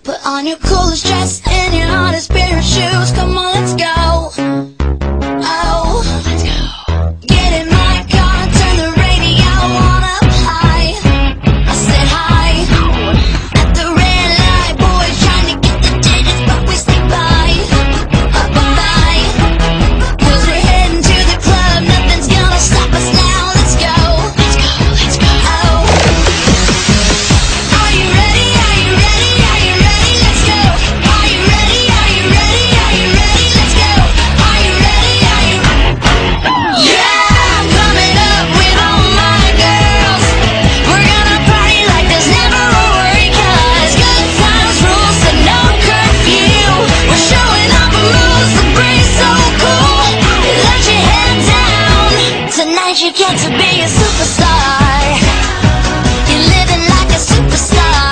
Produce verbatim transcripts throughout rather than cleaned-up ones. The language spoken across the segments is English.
Put on your coolest dress and your hottest pair of shoes. Come on, let's go. Oh, let's go. Get in my car, turn the radio on up high. I said hi. At the red light, boys trying to get the digits, but we stay by. Up by. Cause we're heading to the club, nothing's gonna stop us now. Let's go. Let's go, let's go. Oh. Are you ready? Are you ready? Are you ready? Let's go. Are you ready? Are you ready? Are you ready? Let's go. Are you ready? Are you Yeah, I'm coming up with all my girls. We're gonna party like there's never a worry, cause good times rules and no curfew. We're showing off the moves, the breeze so cool. Let your head down. Tonight you get to be a superstar. You're living like a superstar.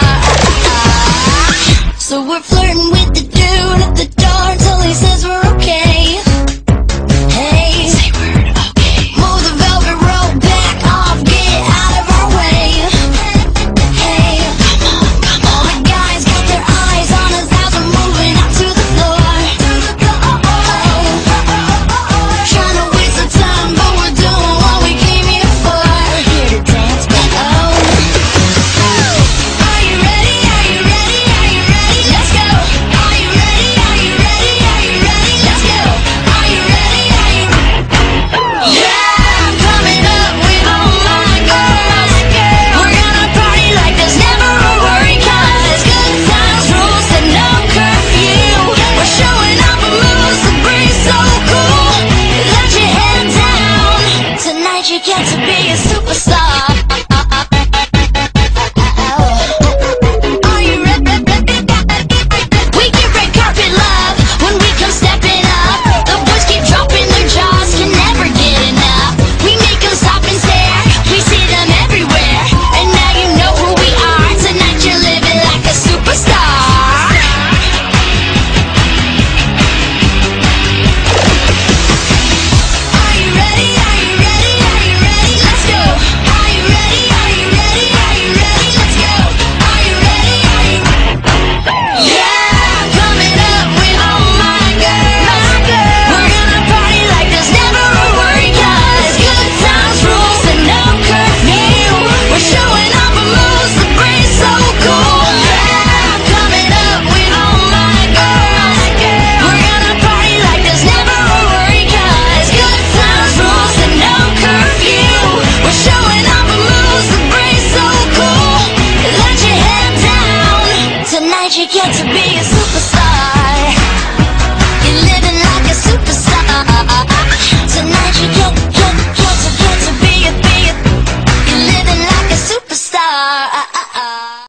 So we're flirting with the dude at the door until he says we're okay. Hey, say we're okay. Move the velvet rope back off, get out of our way. Hey, come on, come on. All the guys got their eyes on us as we're moving out to the floor. Trying to waste the time, but we're doing what we came here for. We're here to dance, but oh. Are you ready? Are you ready? Are you ready? Let's go. Are you ready? Are you ready? Are you ready? Let's go. Are you ready? Are you Yeah, I'm coming up with all my girls. We're gonna party like there's never a worry, cause good times rules and no curfew. We're showing off the moves, the breeze so cool. Let your head down. Tonight you get to be a superstar. Are you ready? We get red carpet love when we come stepping up. The boys keep dropping their jaws, can never get enough. We make them stop and stare, we see them everywhere. And now you know who we are. Tonight you're living like a superstar. Are you ready? Are you ready? Are you ready? Let's go. Are you ready? Are you ready? Are you ready? Let's go. Are you ready? Are you Yeah, I'm coming up with all my girls. We're gonna party like there's never a worry, cause good times rules and no curfew. We're showing off the moves, the breeze so cool. Yeah, I'm coming up with all my girls. We're gonna party like there's never a worry, cause good times rules and no curfew. We're showing off the moves, the breeze so cool. Let your head down. Tonight you get to be